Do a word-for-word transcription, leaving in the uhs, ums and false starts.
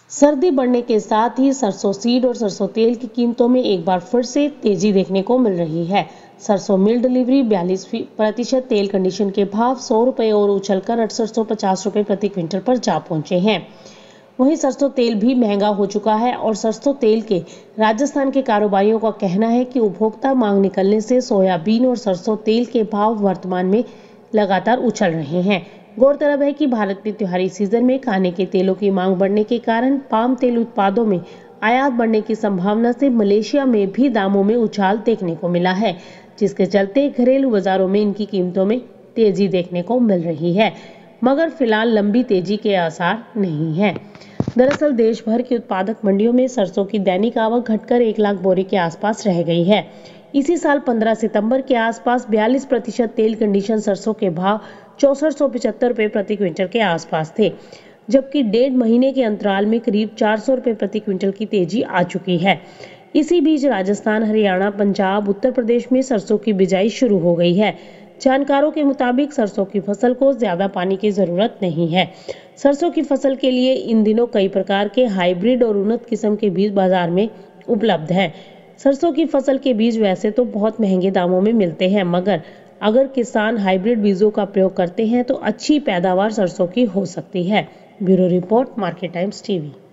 सर्दी बढ़ने के साथ ही सरसों सीड और सरसों तेल की कीमतों में एक बार फिर से तेजी देखने को मिल रही है। सरसों मिल डिलीवरी बयालीस प्रतिशत, तेल कंडीशन के भाव सौ रुपये और उछलकर अड़सठ सौ पचास रुपये प्रति क्विंटल पर जा पहुंचे हैं। वहीं सरसों तेल भी महंगा हो चुका है और सरसों तेल के राजस्थान के कारोबारियों का कहना है कि उपभोक्ता मांग निकलने से सोयाबीन और सरसों तेल के भाव वर्तमान में लगातार उछल रहे हैं। गौरतलब है कि भारत में त्योहारी सीजन में खाने के तेलों की मांग बढ़ने के कारण पाम तेल उत्पादों में आयात बढ़ने की संभावना से मलेशिया में भी दामों में उछाल देखने को मिला है, जिसके चलते घरेलू बाजारों में इनकी कीमतों में तेजी देखने को मिल रही है, मगर फिलहाल लंबी तेजी के आसार नहीं है। दरअसल देश भर की उत्पादक मंडियों में सरसों की दैनिक आवक घटकर एक लाख बोरे के आसपास रह गई है। इसी साल पंद्रह सितंबर के आसपास बयालीस प्रतिशत तेल कंडीशन सरसों के भाव चौसठ सौ पिछहत्तर रुपये प्रति क्विंटल के आसपास थे, जबकि डेढ़ महीने के अंतराल में करीब चार सौ रुपये प्रति क्विंटल की तेजी आ चुकी है। इसी बीच राजस्थान, हरियाणा, पंजाब, उत्तर प्रदेश में सरसों की बिजाई शुरू हो गई है। जानकारों के मुताबिक सरसों की फसल को ज्यादा पानी की जरूरत नहीं है। सरसों की फसल के लिए इन दिनों कई प्रकार के हाइब्रिड और उन्नत किस्म के बीज बाजार में उपलब्ध हैं। सरसों की फसल के बीज वैसे तो बहुत महंगे दामों में मिलते हैं, मगर अगर किसान हाइब्रिड बीजों का प्रयोग करते हैं तो अच्छी पैदावार सरसों की हो सकती है। Bureau report, market Times TV.